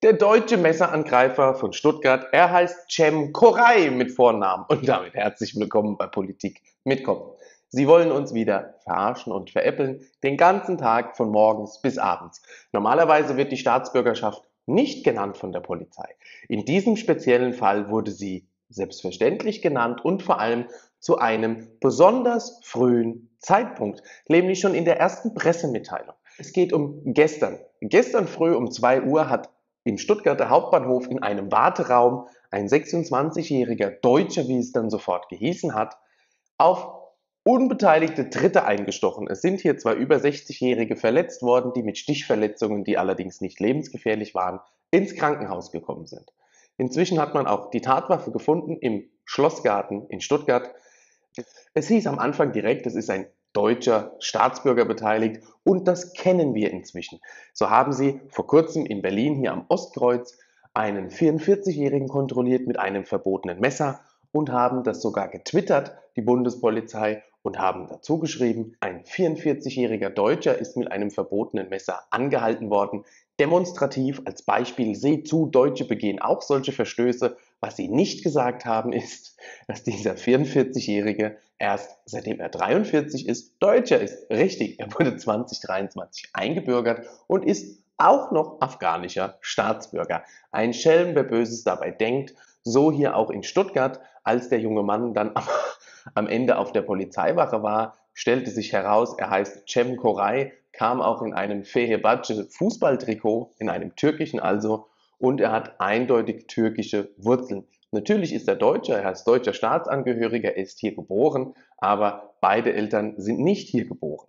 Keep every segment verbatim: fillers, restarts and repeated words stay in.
Der deutsche Messerangreifer von Stuttgart, er heißt Cem Koray mit Vornamen und damit herzlich willkommen bei Politik mit Kopf. Sie wollen uns wieder verarschen und veräppeln, den ganzen Tag von morgens bis abends. Normalerweise wird die Staatsbürgerschaft nicht genannt von der Polizei. In diesem speziellen Fall wurde sie selbstverständlich genannt und vor allem zu einem besonders frühen Zeitpunkt, nämlich schon in der ersten Pressemitteilung. Es geht um gestern. Gestern früh um zwei Uhr hat im Stuttgarter Hauptbahnhof in einem Warteraum ein sechsundzwanzigjähriger Deutscher, wie es dann sofort gehießen hat, auf unbeteiligte Dritte eingestochen. Es sind hier zwar über sechzigjährige verletzt worden, die mit Stichverletzungen, die allerdings nicht lebensgefährlich waren, ins Krankenhaus gekommen sind. Inzwischen hat man auch die Tatwaffe gefunden im Schlossgarten in Stuttgart. Es hieß am Anfang direkt, es ist ein deutscher Staatsbürger beteiligt und das kennen wir inzwischen. So haben sie vor kurzem in Berlin hier am Ostkreuz einen vierundvierzigjährigen kontrolliert mit einem verbotenen Messer und haben das sogar getwittert, die Bundespolizei, und haben dazu geschrieben, ein vierundvierzigjähriger Deutscher ist mit einem verbotenen Messer angehalten worden. Demonstrativ als Beispiel, seht zu, Deutsche begehen auch solche Verstöße. Was sie nicht gesagt haben, ist, dass dieser vierundvierzigjährige erst seitdem er dreiundvierzig ist, Deutscher ist. Richtig, er wurde zweitausenddreiundzwanzig eingebürgert und ist auch noch afghanischer Staatsbürger. Ein Schelm, wer Böses dabei denkt. So hier auch in Stuttgart, als der junge Mann dann am, am Ende auf der Polizeiwache war, stellte sich heraus, er heißt Cem Koray, kam auch in einem Fenerbahce Fußballtrikot, in einem türkischen also, und er hat eindeutig türkische Wurzeln. Natürlich ist er Deutscher, er ist deutscher Staatsangehöriger, er ist hier geboren, aber beide Eltern sind nicht hier geboren.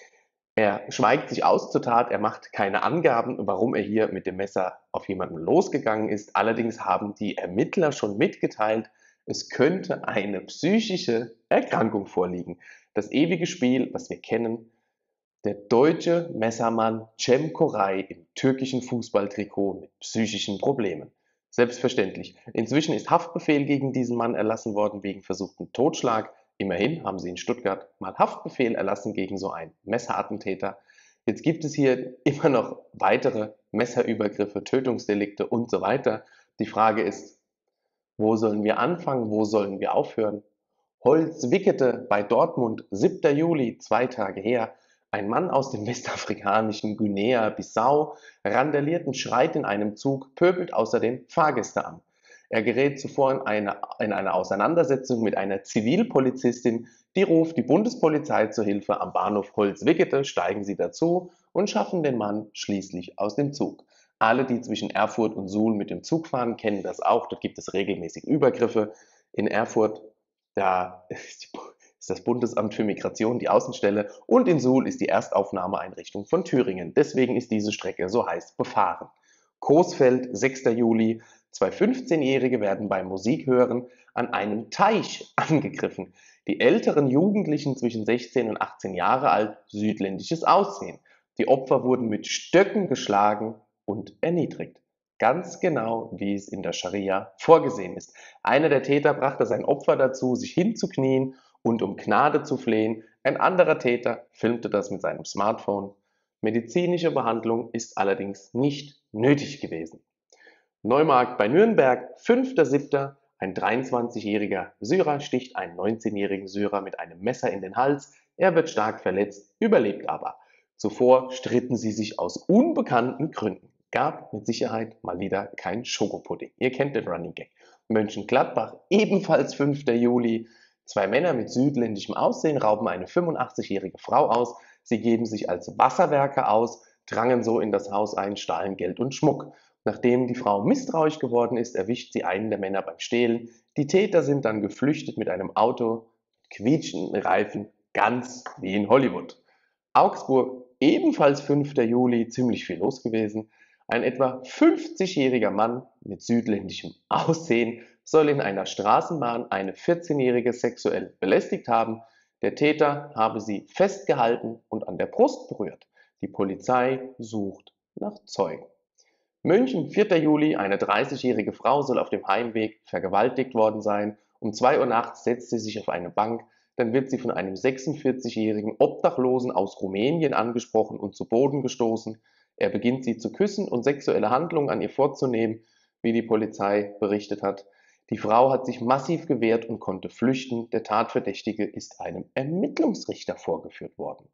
Er schweigt sich aus zur Tat, er macht keine Angaben, warum er hier mit dem Messer auf jemanden losgegangen ist. Allerdings haben die Ermittler schon mitgeteilt, es könnte eine psychische Erkrankung vorliegen. Das ewige Spiel, was wir kennen, der deutsche Messermann Cem Koray im türkischen Fußballtrikot mit psychischen Problemen. Selbstverständlich. Inzwischen ist Haftbefehl gegen diesen Mann erlassen worden wegen versuchten Totschlag. Immerhin haben sie in Stuttgart mal Haftbefehl erlassen gegen so einen Messerattentäter. Jetzt gibt es hier immer noch weitere Messerübergriffe, Tötungsdelikte und so weiter. Die Frage ist, wo sollen wir anfangen, wo sollen wir aufhören? Holzwickede bei Dortmund, siebter Juli, zwei Tage her. Ein Mann aus dem westafrikanischen Guinea-Bissau randaliert und schreit in einem Zug, pöbelt außerdem Fahrgäste an. Er gerät zuvor in eine, in eine Auseinandersetzung mit einer Zivilpolizistin, die ruft die Bundespolizei zur Hilfe am Bahnhof Holzwickede, steigen sie dazu und schaffen den Mann schließlich aus dem Zug. Alle, die zwischen Erfurt und Suhl mit dem Zug fahren, kennen das auch, dort gibt es regelmäßig Übergriffe. In Erfurt, da ist die ist das Bundesamt für Migration die Außenstelle und in Suhl ist die Erstaufnahmeeinrichtung von Thüringen. Deswegen ist diese Strecke so heiß befahren. Coesfeld, sechster Juli. Zwei fünfzehnjährige werden beim Musikhören an einem Teich angegriffen. Die älteren Jugendlichen zwischen sechzehn und achtzehn Jahre alt, südländisches Aussehen. Die Opfer wurden mit Stöcken geschlagen und erniedrigt. Ganz genau, wie es in der Scharia vorgesehen ist. Einer der Täter brachte sein Opfer dazu, sich hinzuknien und um Gnade zu flehen. Ein anderer Täter filmte das mit seinem Smartphone. Medizinische Behandlung ist allerdings nicht nötig gewesen. Neumarkt bei Nürnberg, fünfter siebter Ein dreiundzwanzigjähriger Syrer sticht einen neunzehnjährigen Syrer mit einem Messer in den Hals. Er wird stark verletzt, überlebt aber. Zuvor stritten sie sich aus unbekannten Gründen. Gab mit Sicherheit mal wieder kein Schokopudding. Ihr kennt den Running Gag. Mönchengladbach, ebenfalls fünfter Juli. Zwei Männer mit südländischem Aussehen rauben eine fünfundachtzigjährige Frau aus. Sie geben sich als Wasserwerker aus, drangen so in das Haus ein, stahlen Geld und Schmuck. Nachdem die Frau misstrauisch geworden ist, erwischt sie einen der Männer beim Stehlen. Die Täter sind dann geflüchtet mit einem Auto, quietschenden Reifen, ganz wie in Hollywood. Augsburg, ebenfalls fünfter Juli, ziemlich viel los gewesen. Ein etwa fünfzigjähriger Mann mit südländischem Aussehen soll in einer Straßenbahn eine vierzehnjährige sexuell belästigt haben. Der Täter habe sie festgehalten und an der Brust berührt. Die Polizei sucht nach Zeugen. München, vierter Juli, eine dreißigjährige Frau soll auf dem Heimweg vergewaltigt worden sein. Um zwei Uhr nachts setzt sie sich auf eine Bank, dann wird sie von einem sechsundvierzigjährigen Obdachlosen aus Rumänien angesprochen und zu Boden gestoßen. Er beginnt sie zu küssen und sexuelle Handlungen an ihr vorzunehmen, wie die Polizei berichtet hat. Die Frau hat sich massiv gewehrt und konnte flüchten. Der Tatverdächtige ist einem Ermittlungsrichter vorgeführt worden.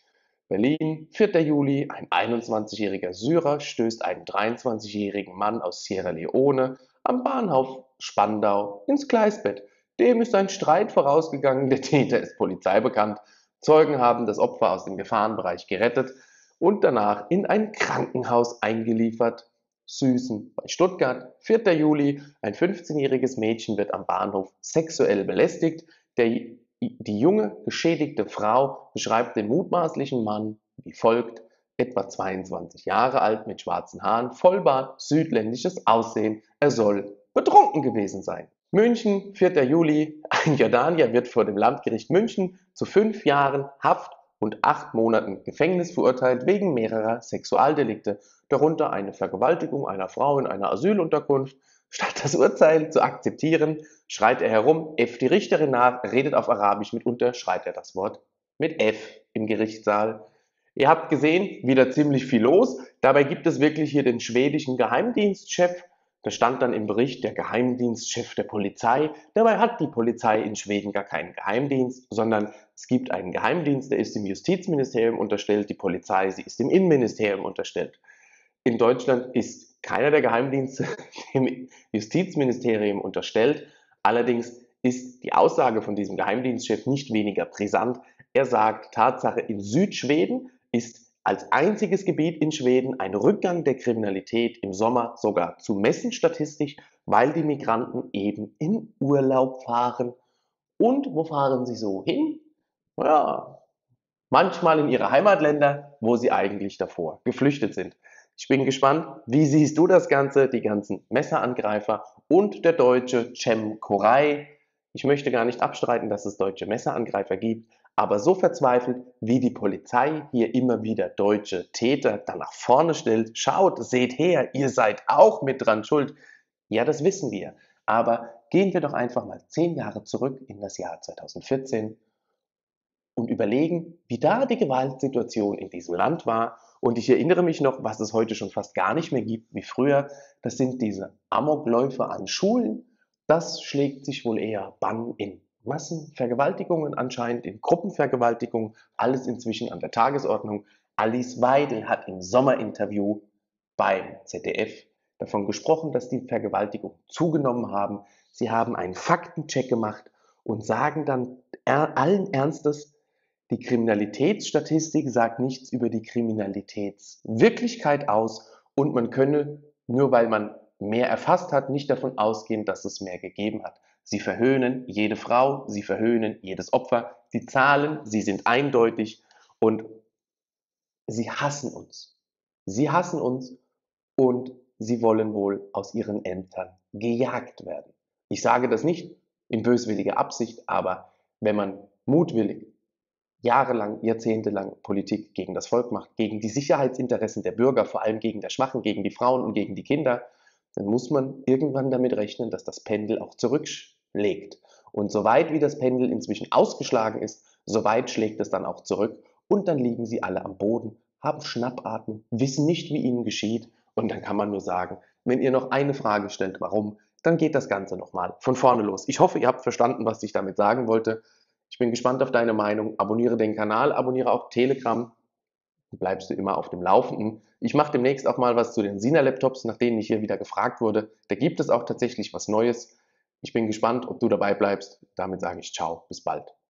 Berlin, vierter Juli. Ein einundzwanzigjähriger Syrer stößt einen dreiundzwanzigjährigen Mann aus Sierra Leone am Bahnhof Spandau ins Gleisbett. Dem ist ein Streit vorausgegangen. Der Täter ist polizeibekannt. Zeugen haben das Opfer aus dem Gefahrenbereich gerettet und danach in ein Krankenhaus eingeliefert. Süßen bei Stuttgart, vierter Juli. Ein fünfzehnjähriges Mädchen wird am Bahnhof sexuell belästigt. Der Die junge, geschädigte Frau beschreibt den mutmaßlichen Mann wie folgt: etwa zweiundzwanzig Jahre alt, mit schwarzen Haaren, Vollbart, südländisches Aussehen. Er soll betrunken gewesen sein. München, vierter Juli. Ein Jordanier wird vor dem Landgericht München zu fünf Jahren Haft und acht Monaten Gefängnis verurteilt wegen mehrerer Sexualdelikte, darunter eine Vergewaltigung einer Frau in einer Asylunterkunft. Statt das Urteil zu akzeptieren, schreit er herum, F die Richterin nach, redet auf Arabisch, mitunter schreit er das Wort mit F im Gerichtssaal. Ihr habt gesehen, wieder ziemlich viel los. Dabei gibt es wirklich hier den schwedischen Geheimdienstchef. Da stand dann im Bericht der Geheimdienstchef der Polizei. Dabei hat die Polizei in Schweden gar keinen Geheimdienst, sondern es gibt einen Geheimdienst, der ist dem Justizministerium unterstellt, die Polizei, sie ist dem Innenministerium unterstellt. In Deutschland ist keiner der Geheimdienste dem Justizministerium unterstellt. Allerdings ist die Aussage von diesem Geheimdienstchef nicht weniger brisant. Er sagt, Tatsache, in Südschweden ist als einziges Gebiet in Schweden ein Rückgang der Kriminalität im Sommer sogar zu messen statistisch, weil die Migranten eben in Urlaub fahren. Und wo fahren sie so hin? Ja, manchmal in ihre Heimatländer, wo sie eigentlich davor geflüchtet sind. Ich bin gespannt, wie siehst du das Ganze, die ganzen Messerangreifer und der deutsche Cem Kocay? Ich möchte gar nicht abstreiten, dass es deutsche Messerangreifer gibt, aber so verzweifelt, wie die Polizei hier immer wieder deutsche Täter dann nach vorne stellt, schaut, seht her, ihr seid auch mit dran schuld. Ja, das wissen wir, aber gehen wir doch einfach mal zehn Jahre zurück in das Jahr zweitausendvierzehn und überlegen, wie da die Gewaltsituation in diesem Land war. Und ich erinnere mich noch, was es heute schon fast gar nicht mehr gibt wie früher. Das sind diese Amokläufe an Schulen. Das schlägt sich wohl eher Bann in Massenvergewaltigungen anscheinend, in Gruppenvergewaltigungen. Alles inzwischen an der Tagesordnung. Alice Weidel hat im Sommerinterview beim Z D F davon gesprochen, dass die Vergewaltigungen zugenommen haben. Sie haben einen Faktencheck gemacht und sagen dann allen Ernstes, die Kriminalitätsstatistik sagt nichts über die Kriminalitätswirklichkeit aus und man könne, nur weil man mehr erfasst hat, nicht davon ausgehen, dass es mehr gegeben hat. Sie verhöhnen jede Frau, sie verhöhnen jedes Opfer. Die Zahlen, sie sind eindeutig und sie hassen uns. Sie hassen uns und sie wollen wohl aus ihren Ämtern gejagt werden. Ich sage das nicht in böswilliger Absicht, aber wenn man mutwillig jahrelang, jahrzehntelang Politik gegen das Volk macht, gegen die Sicherheitsinteressen der Bürger, vor allem gegen der Schwachen, gegen die Frauen und gegen die Kinder, dann muss man irgendwann damit rechnen, dass das Pendel auch zurückschlägt. Und soweit wie das Pendel inzwischen ausgeschlagen ist, soweit schlägt es dann auch zurück und dann liegen sie alle am Boden, haben Schnappatmung, wissen nicht, wie ihnen geschieht und dann kann man nur sagen, wenn ihr noch eine Frage stellt, warum, dann geht das Ganze nochmal von vorne los. Ich hoffe, ihr habt verstanden, was ich damit sagen wollte. Ich bin gespannt auf deine Meinung. Abonniere den Kanal, abonniere auch Telegram. Dann bleibst du immer auf dem Laufenden. Ich mache demnächst auch mal was zu den Sina-Laptops, nach denen ich hier wieder gefragt wurde. Da gibt es auch tatsächlich was Neues. Ich bin gespannt, ob du dabei bleibst. Damit sage ich ciao, bis bald.